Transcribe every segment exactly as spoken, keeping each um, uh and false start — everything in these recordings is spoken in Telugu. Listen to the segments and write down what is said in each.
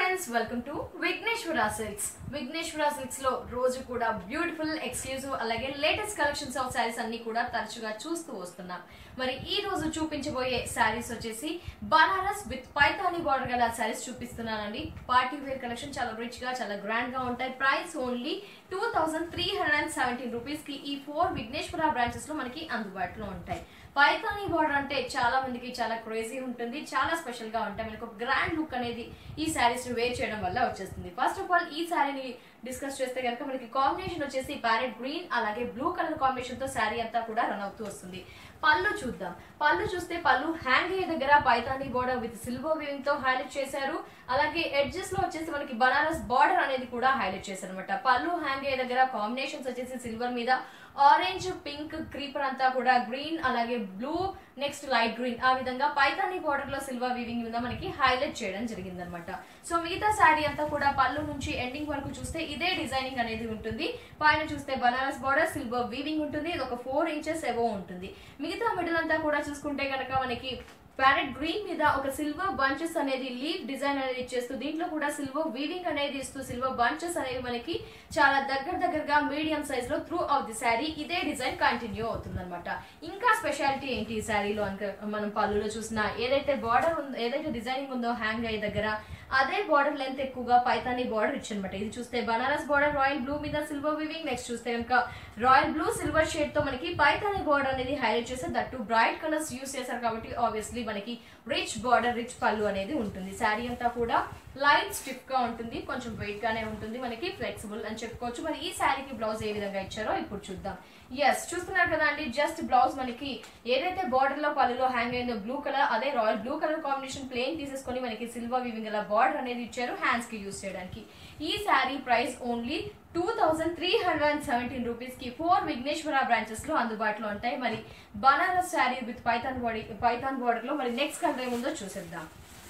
Friends welcome to Vighneshwara silks. Vighneshwara silks లో రోజు కూడా బ్యూటిఫుల్ ఎక్స్క్లూజివ్ అలాగే లేటెస్ట్ కలెక్షన్స్ ఆఫ్ శారీస్ అన్ని కూడా తరచుగా చూస్తూ వస్తున్నాం. మరి ఈ రోజు చూపించబోయే శారీస్ వచ్చేసి బనారస్ విత్ పైతాని బార్డర్ గల శారీస్ చూపిస్తున్నానండి. పార్టీ వేర్ కలెక్షన్ చాలా రిచ్ గా చాలా గ్రాండ్ గా ఉంటాయి. Price only two thousand three hundred and seventeen rupees కి ఈ ఫోర్ విఘ్నేశ్వర బ్రాంచెస్ లో మనకి అందుబాటులో ఉంటాయి. పైతాని బార్డర్ అంటే చాలా మందికి చాలా క్రేజీ ఉంటుంది, చాలా స్పెషల్ గా ఉంటాయి. మనకు ఒక గ్రాండ్ లుక్ అనేది ఈ శారీస్ ని వేర్ చేయడం వల్ల వచ్చేస్తుంది. ఫస్ట్ ఆఫ్ ఆల్ ఈ శారీని డిస్కస్ చేస్తే కనుక మనకి కాంబినేషన్ వచ్చేసి ప్యారెట్ గ్రీన్ అలాగే బ్లూ కలర్ కాంబినేషన్ తో శారీ అంతా కూడా రన్ అవుతూ వస్తుంది. పళ్ళు చూద్దాం. పళ్ళు చూస్తే పళ్ళు హ్యాంగ్ అయ్యే దగ్గర Paithani border with silver weaving తో హైలైట్ చేశారు. అలాగే ఎడ్జెస్ లో వచ్చేసి మనకి బనారస్ బార్డర్ అనేది కూడా హైలైట్ చేశారు అనమాట. పళ్ళు హ్యాంగ్ అయ్యే దగ్గర కాంబినేషన్స్ వచ్చేసి సిల్వర్ మీద ఆరెంజ్, పింక్, క్రీపర్ అంతా కూడా గ్రీన్ అలాగే బ్లూ, నెక్స్ట్ లైట్ గ్రీన్, ఆ విధంగా పైతాని బార్డర్ లో సిల్వర్ వీవింగ్ మీద మనకి హైలైట్ చేయడం జరిగింది అనమాట. సో మిగతా శారీ అంతా కూడా పళ్ళు నుంచి ఎండింగ్ వరకు చూస్తే ఇదే డిజైనింగ్ అనేది ఉంటుంది. పైన చూస్తే బనారస్ బార్డర్ సిల్వర్ వీవింగ్ ఉంటుంది. ఇది ఒక ఫోర్ ఇంచెస్ ఎబో ఉంటుంది. మిగతా మిడిల్ అంతా కూడా చూసుకుంటే కనుక మనకి ప్యారెట్ గ్రీన్ మీద ఒక సిల్వర్ బంచెస్ అనేది లీఫ్ డిజైన్ అనేది ఇచ్చేస్తూ దీంట్లో కూడా సిల్వర్ వీవింగ్ అనేది ఇస్తూ సిల్వర్ బంచెస్ అనేవి మనకి చాలా దగ్గర దగ్గరగా మీడియం సైజ్ లో త్రూ ఆఫ్ ది శారీ ఇదే డిజైన్ కంటిన్యూ అవుతుంది అనమాట. ఇంకా స్పెషాలిటీ ఏంటి ఈ శారీలో అంటే మనం పళ్ళులో చూసిన ఏదైతే బార్డర్ ఉందో ఏదైతే డిజైనింగ్ ఉందో హ్యాంగ్ అయ్యే దగ్గర అదే బార్డర్ లెంత్ ఎక్కువగా పైతాని బార్డర్ ఇచ్చనమాట. ఇది చూస్తే బనారస్ బార్డర్ రాయల్ బ్లూ మీద సిల్వర్ వీవింగ్, నెక్స్ట్ చూస్తే కనుక రాయల్ బ్లూ సిల్వర్ షేడ్ తో మనకి పైతాని బార్డర్ అనేది హైలైట్ చేస్తే దట్టు బ్రైట్ కలర్స్ యూస్ చేశారు కాబట్టి ఆబ్వియస్లీ మనకి రిచ్ బార్డర్ రిచ్ పళ్ళు అనేది ఉంటుంది. శారీ అంతా కూడా లైట్ స్టిఫ్ గా ఉంటుంది, కొంచెం వెయిట్ గానే ఉంటుంది, మనకి ఫ్లెక్సిబుల్ అని చెప్పుకోవచ్చు. మరి ఈ శారీకి బ్లౌజ్ ఏ విధంగా ఇచ్చారో ఇప్పుడు చూద్దాం. ఎస్, చూస్తున్నారు కదా అండి, జస్ట్ బ్లౌజ్ మనకి ఏదైతే బార్డర్ లో పళ్ళులో హ్యాంగ్ అయిందో బ్లూ కలర్ అదే royal blue colour combination plain తీసేసుకొని మనకి సిల్వర్ వీవింగ్ అలా బార్డర్ అనేది ఇచ్చారు హ్యాండ్స్ కి యూస్ చేయడానికి. ఈ sari price only two thousand three hundred and seventeen rupees కి ఫోర్ విఘ్నేశ్వర బ్రాంచెస్ లో అందుబాటులో ఉంటాయి. మరి Banaras sari with Paithan body Paithan border లో మరి నెక్స్ట్ కలర్ ఏముందో చూసేద్దాం.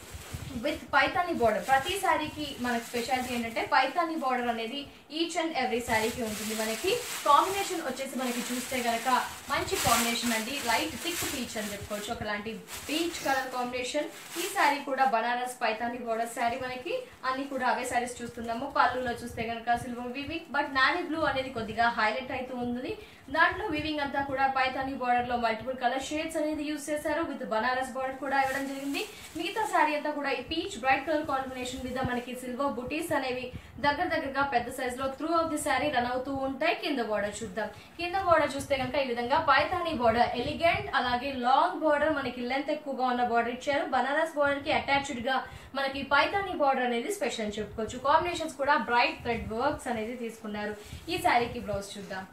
విత్ పైతాని బార్డర్ ప్రతి శారీకి మనకి స్పెషాలిటీ ఏంటంటే పైతాని బార్డర్ అనేది ఈచ్ అండ్ ఎవ్రీ శారీకి ఉంటుంది. మనకి కాంబినేషన్ వచ్చేసి మనకి చూస్తే కనుక మంచి కాంబినేషన్ అండి, లైట్ థిక్ పీచ్ అని చెప్పుకోవచ్చు. ఒకలాంటి పీచ్ కలర్ కాంబినేషన్. ఈ శారీ కూడా బనారస్ పైతాని బార్డర్ శారీ మనకి అన్ని కూడా అవే శారీస్ చూస్తున్నాము. పళ్ళులో చూస్తే కనుక silver weaving but navy blue అనేది కొద్దిగా హైలైట్ అవుతూ ఉంది. దాంట్లో వీవింగ్ అంతా కూడా పైతాని బార్డర్ లో మల్టిపుల్ కలర్ షేడ్స్ అనేది యూస్ చేశారు. విత్ బనారస్ బార్డర్ కూడా ఇవ్వడం జరిగింది. మిగతా శారీ అంతా కూడా పీచ్ బ్రైట్ కలర్ కాంబినేషన్ మీద మనకి సిల్వర్ బుటీస్ అనేవి దగ్గర దగ్గరగా పెద్ద సైజ్ లో through of the sari run అవుతూ ఉంటాయి. కింద బార్డర్ చూద్దాం. కింద బార్డర్ చూస్తే కనుక ఈ విధంగా పైతాని బార్డర్ ఎలిగెంట్ అలాగే లాంగ్ బార్డర్ మనకి లెంత్ ఎక్కువగా ఉన్న బార్డర్ ఇచ్చారు. బనారస్ బార్డర్ కి అటాచ్డ్ గా మనకి పైతాని బార్డర్ అనేది స్పెషల్ అని చెప్పుకోవచ్చు. కాంబినేషన్స్ కూడా బ్రైట్ థ్రెడ్ వర్క్స్ అనేది తీసుకున్నారు. ఈ శారీకి బ్లౌజ్ చూద్దాం.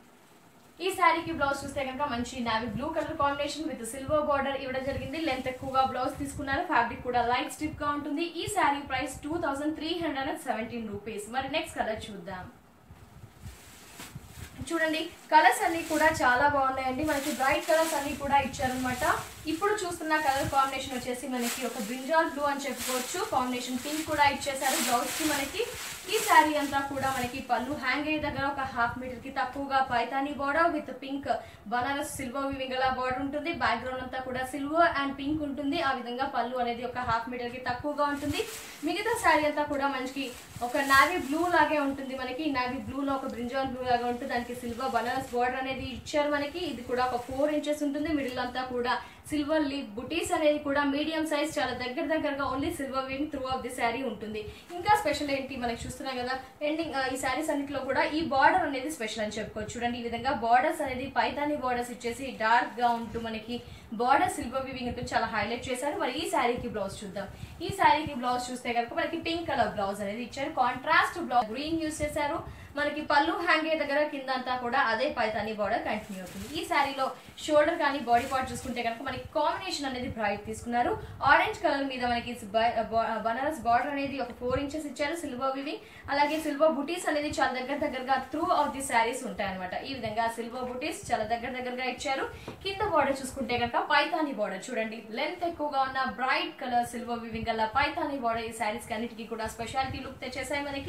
ఈ శారీకి బ్లౌజ్ చూస్తే కనుక మంచి navy blue colour combination with silver border ఇవ్వడం జరిగింది. లెంత్ ఎక్కువగా బ్లౌజ్ తీసుకున్నారు. ఫ్యాబ్రిక్ కూడా లైట్ స్టిఫ్ గా ఉంటుంది. ఈ sari price two thousand three hundred and seventeen rupees. మరి నెక్స్ట్ కలర్ చూద్దాం. చూడండి, కలర్స్ అన్ని కూడా చాలా బాగున్నాయండి. మనకి బ్రైట్ కలర్స్ అన్ని కూడా ఇచ్చారనమాట. ఇప్పుడు చూస్తున్న కలర్ కాంబినేషన్ వచ్చేసి మనకి ఒక బ్రింజాల్ బ్లూ అని చెప్పుకోవచ్చు. కాంబినేషన్ పింక్ కూడా ఇచ్చేసారు బ్లౌజ్ కి. మనకి ఈ శారీ అంతా కూడా మనకి పళ్ళు హ్యాంగ్ అయ్యే దగ్గర ఒక హాఫ్ మీటర్ కి తక్కువగా Paithani border with pink Banaras silver weaving అలా బార్డర్ ఉంటుంది. బ్యాక్ గ్రౌండ్ అంతా కూడా సిల్వర్ అండ్ పింక్ ఉంటుంది. ఆ విధంగా పళ్ళు అనేది ఒక హాఫ్ మీటర్ కి తక్కువగా ఉంటుంది. మిగతా శారీ అంతా కూడా మనకి ఒక నావీ బ్లూ లాగే ఉంటుంది. మనకి నావీ బ్లూ లో ఒక బ్రింజాల్ బ్లూ లాగా ఉంటుంది. దానికి సిల్వర్ బనారస్ బార్డర్ అనేది ఇచ్చారు మనకి. ఇది కూడా ఒక ఫోర్ ఇంచెస్ ఉంటుంది. మిడిల్ అంతా కూడా సిల్వర్ లీఫ్ బుటీస్ అనేది కూడా మీడియం సైజ్ చాలా దగ్గర దగ్గరగా only silver weaving through of the sari ఉంటుంది. ఇంకా స్పెషల్ ఏంటి మనకి చూస్తున్నాం కదా ఎండింగ్ ఈ శారీస్ అన్నింటిలో కూడా ఈ బార్డర్ అనేది స్పెషల్ అని చెప్పుకోవచ్చు. చూడండి, ఈ విధంగా బార్డర్స్ అనేది పైతాని బార్డర్స్ ఇచ్చేసి డార్క్ గా ఉంటూ మనకి బార్డర్ సిల్వర్ వీవింగ్ ఉంటుంది, చాలా హైలైట్ చేశారు. మరి ఈ శారీకి బ్లౌజ్ చూద్దాం. ఈ శారీకి బ్లౌజ్ చూస్తే కనుక మనకి పింక్ కలర్ బ్లౌజ్ అనేది ఇచ్చారు. కాంట్రాస్ట్ బ్లౌజ్ గ్రీన్ యూస్ చేశారు. మనకి పళ్ళు హ్యాంగ్ అయ్యే దగ్గర కింద అంతా కూడా అదే పైతాని బార్డర్ కంటిన్యూ అవుతుంది. ఈ శారీలో షోల్డర్ కానీ బాడీ పార్ట్ చూసుకుంటే కనుక మనకి కాంబినేషన్ అనేది బ్రైట్ తీసుకున్నారు. ఆరెంజ్ కలర్ మీద మనకి బనారస్ బార్డర్ అనేది ఒక ఫోర్ ఇంచెస్ ఇచ్చారు. సిల్వర్ వీవింగ్ అలాగే సిల్వర్ బుటీస్ అనేది చాలా దగ్గర దగ్గరగా త్రూ ఆఫ్ ది శారీస్ ఉంటాయి అనమాట. ఈ విధంగా సిల్వర్ బుటీస్ చాలా దగ్గర దగ్గరగా ఇచ్చారు. కింద బార్డర్ చూసుకుంటే కనుక పైతాని బార్డర్ చూడండి, లెంత్ ఎక్కువగా ఉన్న బ్రైట్ కలర్ సిల్వర్ వీవింగ్ అలా పైతాని బార్డర్ ఈ శారీస్ అన్నిటికీ కూడా స్పెషాలిటీ లుక్ తెచ్చేసాయి మనకి.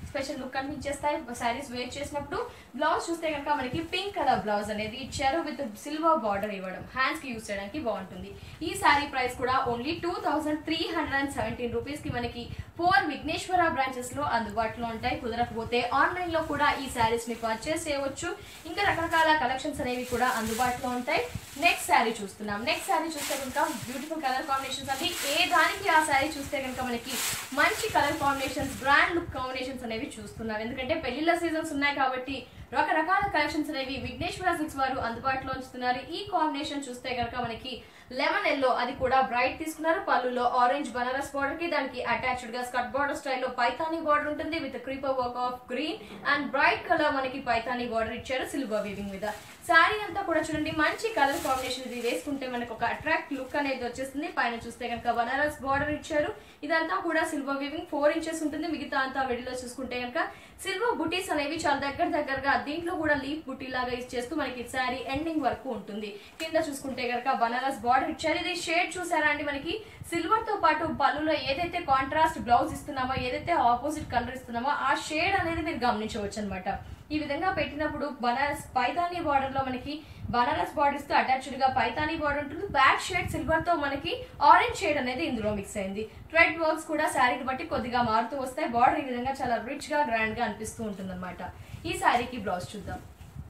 స్పెషల్ లుక్ కనిపించేస్తాయి శారీస్ వేర్ చేసినప్పుడు. బ్లౌజ్ చూస్తే కనుక మనకి పింక్ కలర్ బ్లౌజ్ అనేది ఇచ్చారు విత్ సిల్వర్ బార్డర్ ఇవ్వడం, హ్యాండ్స్ కి యూస్ చేయడానికి బాగుంటుంది. ఈ శారీ ప్రైస్ కూడా only two thousand three hundred and seventeen rupees కి మనకి ఫోర్ విఘ్నేశ్వర బ్రాంచెస్ లో అందుబాటులో ఉంటాయి. కుదరకపోతే ఆన్లైన్ లో కూడా ఈ శారీస్ ని పర్చేస్ చేయవచ్చు. ఇంకా రకరకాల కలెక్షన్స్ అనేవి కూడా అందుబాటులో ఉంటాయి. నెక్స్ట్ శారీ చూస్తున్నాం. నెక్స్ట్ శారీ చూస్తే కనుక బ్యూటిఫుల్ కలర్ కాంబినేషన్స్ అవి ఏ దానికి ఆ శారీ చూస్తే కనుక మనకి మంచి colour combinations, brand look combinations అనేవి చూస్తున్నాం. ఎందుకంటే పెళ్లిళ్ళ సీజన్స్ ఉన్నాయి కాబట్టి రకరకాల కలెక్షన్స్ అనేవి విఘ్నేశ్వర సిల్క్స్ వారు అందుబాటులో ఉంచుతున్నారు. ఈ కాంబినేషన్ చూస్తే కనుక మనకి లెమన్ ఎల్లో, అది కూడా బ్రైట్ తీసుకున్నారు. పళ్ళులో ఆరెంజ్ బనారస్ బార్డర్ కి దానికి అటాచ్డ్ గా స్కర్ట్ బార్డర్ స్టైల్లో పైతానీ బార్డర్ ఉంటుంది with creeper work of green and bright colour మనకి పైతానీ బార్డర్ ఇచ్చారు సిల్వర్ వీవింగ్ మీద. శారీ అంతా కూడా చూడండి మంచి కలర్ కాంబినేషన్. ఇది వేసుకుంటే మనకు ఒక అట్రాక్ట్ లుక్ అనేది వచ్చేస్తుంది. పైన చూస్తే కనుక బనారస్ బార్డర్ ఇచ్చారు. ఇదంతా కూడా సిల్వర్ వీవింగ్ ఫోర్ ఇంచెస్ ఉంటుంది. మిగతా అంతా విడిలో చూసుకుంటే కనుక సిల్వర్ బుటీస్ అనేవి చాలా దగ్గర దగ్గరగా, దీంట్లో కూడా లీఫ్ బుటీ లాగా ఇచ్చేస్తూ మనకి శారీ ఎండింగ్ వరకు ఉంటుంది. కింద చూసుకుంటే కనుక బనారస్ బార్డర్ ఇచ్చారు. ఇది షేడ్ చూసారా అండి, మనకి సిల్వర్ తో పాటు పళ్ళులో ఏదైతే కాంట్రాస్ట్ బ్లౌజ్ ఇస్తున్నామో, ఏదైతే ఆపోజిట్ కలర్ ఇస్తున్నామో ఆ షేడ్ అనేది మీరు గమనించవచ్చు అనమాట. ఈ విధంగా పెట్టినప్పుడు బనారస్ పైతానీ బార్డర్ లో మనకి బనారస్ బార్డర్స్ తో అటాచ్డ్ గా పైతానీ బార్డర్ ఉంటుంది. బ్యాక్ షేడ్ సిల్వర్ తో మనకి ఆరెంజ్ షేడ్ అనేది ఇందులో మిక్స్ అయింది. థ్రెడ్ వర్క్స్ కూడా శారీని బట్టి కొద్దిగా మారుతూ వస్తాయి. బార్డర్ ఈ విధంగా చాలా రిచ్ గా గ్రాండ్ గా అనిపిస్తూ ఉంటుంది అనమాట. ఈ శారీకి బ్లౌజ్ చూద్దాం.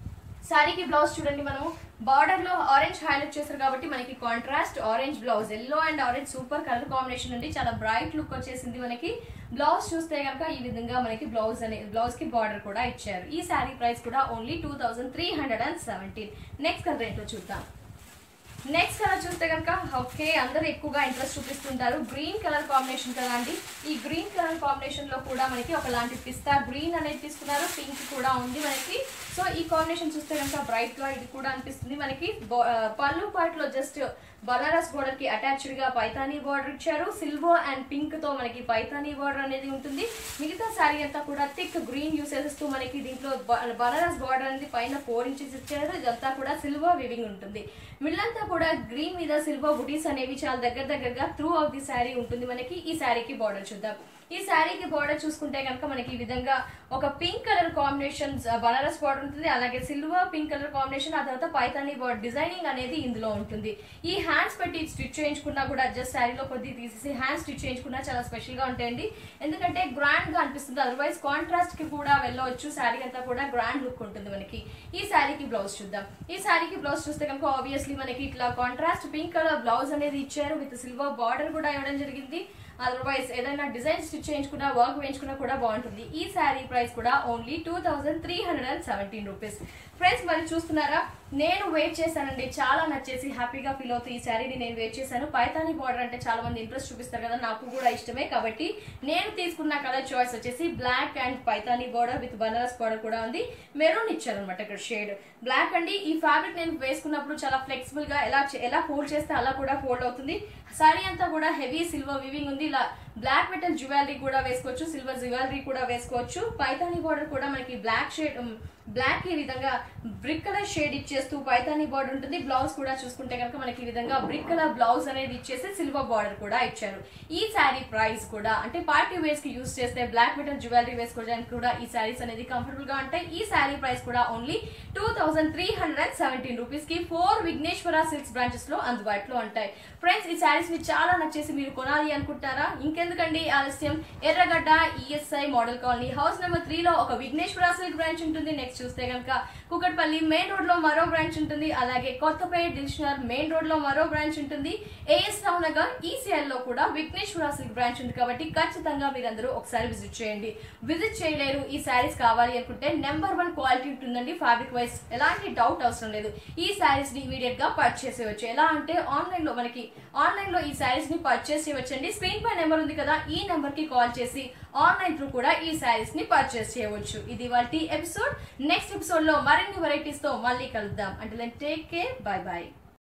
శారీకి బ్లౌజ్ చూడండి, మనము బార్డర్ లో ఆరెంజ్ హైలైట్ చేశారు కాబట్టి మనకి contrast orange blouse, yellow and orange super colour combination అండి. చాలా బ్రైట్ లుక్ వచ్చేసింది మనకి. బ్లౌజ్ చూస్తే కనుక ఈ విధంగా మనకి బ్లౌజ్ అనే బ్లౌజ్ కి బార్డర్ కూడా ఇచ్చారు. ఈ శారీ ప్రైస్ కూడా only two thousand three hundred and seventeen. Next colour ఏంటో చూద్దాం. నెక్స్ట్ కలర్ చూస్తే కనుక ఓకే, అందరూ ఎక్కువగా ఇంట్రెస్ట్ చూపిస్తుంటారు. గ్రీన్ కలర్ కాంబినేషన్ కదా అండి. ఈ గ్రీన్ కలర్ కాంబినేషన్ లో కూడా మనకి ఒకలాంటి పిస్తా గ్రీన్ అనేది తీసుకున్నారు. పింక్ కూడా ఉంది మనకి. సో ఈ కాంబినేషన్ చూస్తే కనుక బ్రైట్ గా ఇది కూడా అనిపిస్తుంది మనకి. పళ్ళు పార్ట్ లో జస్ట్ బనారస్ బోర్డర్ కి అటాచ్డ్ గా పైతానీ బార్డర్ ఇచ్చారు. సిల్వర్ అండ్ పింక్ తో మనకి పైతానీ బార్డర్ అనేది ఉంటుంది. మిగతా శారీ అంతా కూడా థిక్ గ్రీన్ యూస్ చేస్తూ మనకి దీంట్లో బనారస్ బార్డర్ అనేది పైన ఫోర్ ఇంచెస్ ఇచ్చారు. ఇదంతా కూడా సిల్వర్ వివింగ్ ఉంటుంది. మిడిల్ అంతా కూడా గ్రీన్ మీద సిల్వర్ బుటీస్ అనేవి చాలా దగ్గర దగ్గరగా త్రూ అవుట్ ది శారీ ఉంటుంది మనకి. ఈ శారీకి బార్డర్ చూద్దాం. ఈ శారీకి బార్డర్ చూసుకుంటే కనుక మనకి ఈ విధంగా ఒక pink colour combination Banaras border ఉంటుంది. అలాగే సిల్వర్ పింక్ కలర్ కాంబినేషన్, ఆ తర్వాత పైతానీ బార్డర్ డిజైనింగ్ అనేది ఇందులో ఉంటుంది. ఈ హ్యాండ్స్ పెట్టి స్టిచ్ చేయించుకున్నా కూడా జస్ట్ శారీలో కొద్ది తీసేసి హ్యాండ్స్ స్టిచ్ చేయించుకున్నా చాలా స్పెషల్ గా ఉంటాయండి. ఎందుకంటే గ్రాండ్ గా అనిపిస్తుంది. అదర్వైజ్ కాంట్రాస్ట్ కి కూడా వెళ్ళవచ్చు. శారీ అంతా కూడా గ్రాండ్ లుక్ ఉంటుంది మనకి. ఈ శారీకి బ్లౌజ్ చూద్దాం. ఈ శారీకి బ్లౌజ్ చూస్తే కనుక ఆబ్వియస్లీ మనకి ఇట్లా కాంట్రాస్ట్ పింక్ కలర్ బ్లౌజ్ అనేది ఇచ్చారు విత్ సిల్వర్ బార్డర్ కూడా ఇవ్వడం జరిగింది. అదర్వైజ్ ఏదైనా డిజైన్ స్టిచ్ చేయించుకున్నా వర్క్ వేయించుకున్నా కూడా బాగుంటుంది. ఈ శారీ ప్రైస్ కూడా only two thousand three hundred and seventeen rupees. Friends మరి చూస్తున్నారా, నేను వెయిట్ చేశానండి. చాలా నచ్చేసి హ్యాపీగా ఫీల్ అవుతుంది. ఈ శారీని నేను వెయిట్ చేశాను. పైతానీ బార్డర్ అంటే చాలా మంది ఇంట్రెస్ట్ చూపిస్తారు కదా, నాకు కూడా ఇష్టమే. కాబట్టి నేను తీసుకున్న కలర్ చాయిస్ వచ్చేసి black and Paithani border with Banaras border కూడా ఉంది. మెరూన్ ఇచ్చారు అనమాట ఇక్కడ షేడ్. బ్లాక్ అండి. ఈ ఫ్యాబ్రిక్ నేను వేసుకున్నప్పుడు చాలా ఫ్లెక్సిబుల్ గా ఎలా ఎలా ఫోల్డ్ చేస్తే అలా కూడా ఫోల్డ్ అవుతుంది. శారీ అంతా కూడా హెవీ సిల్వర్ వివింగ్ ఉంది. ఇలా బ్లాక్ మెటల్ జ్యువెలరీ కూడా వేసుకోవచ్చు, సిల్వర్ జ్యువెలరీ కూడా వేసుకోవచ్చు. పైతానీ బార్డర్ కూడా మనకి బ్లాక్ షేడ్ బ్లాక్ ఈ విధంగా బ్రిక్ కలర్ షేడ్ ఇచ్చేస్తూ పైతానీ బార్డర్ ఉంటుంది. బ్లౌజ్ కూడా చూసుకుంటే కనుక మనకి ఈ విధంగా బ్రిక్ కలర్ బ్లౌజ్ అనేది ఇచ్చేసి సిల్వర్ బార్డర్ కూడా ఇచ్చారు. ఈ శారీ ప్రైస్ కూడా అంటే పార్టీ వేర్స్ కి యూస్ చేస్తే బ్లాక్ మెటల్ జ్యువెలరీ వేసుకోవడానికి కూడా ఈ శారీస్ అనేది కంఫర్టబుల్ గా ఉంటాయి. ఈ శారీ ప్రైస్ కూడా only two thousand three hundred and seventeen rupees కి ఫోర్ విఘ్నేశ్వర సిల్క్స్ బ్రాంచెస్ లో అందుబాటులో ఉంటాయి. ఫ్రెండ్స్ ఈ శారీస్ మీకు చాలా నచ్చేసి మీరు కొనాలి అనుకుంటారా? ఇంకెందుకండి ఆలస్యం, Erragadda ESI model colony house number three లో ఒక విఘ్నేశ్వర సిల్క్ బ్రాంచ్ ఉంటుంది. నెక్స్ట్ చూస్తే కనుక కుకట్పల్లి మెయిన్ రోడ్ లో మరో బ్రాంచ్ ఉంటుంది. అలాగే కొత్తపేట దిల్షనర్ మెయిన్ రోడ్ లో మరో బ్రాంచ్ ఉంటుంది. ఏఎస్ రావు నగర్ ఈసీఎల్ లో కూడా విఘ్నేశ్వర సిల్క్ బ్రాంచ్ ఉంది. కాబట్టి ఖచ్చితంగా మీరందరూ ఒకసారి విజిట్ చేయండి. విజిట్ చేయలేరు, ఈ శారీస్ కావాలి అనుకుంటే నెంబర్ వన్ క్వాలిటీ ఉంటుందండి. ఫ్యాబ్రిక్ వైజ్ ఎలాంటి డౌట్ అవసరం లేదు. ఈ శారీస్ ని ఇమీడియట్ గా పర్చేస్ చేయవచ్చు. ఎలా అంటే ఆన్లైన్ లో మనకి ఆన్లైన్ లో ఈ శారీస్ ని పర్చేస్ చేయవచ్చండి. స్క్రీన్ పై నెంబర్ ఉంది కదా, ఈ నెంబర్ కి కాల్ చేసి ఆన్లైన్ త్రూ కూడా ఈ శారీస్ ని పర్చేస్ చేయవచ్చు. ఇది వాటి ఎపిసోడ్. నెక్స్ట్ ఎపిసోడ్ లో మరిన్ని వెరైటీస్ తో మళ్ళీ కలుద్దాం. అంటే టేక్ కేర్, బై బై.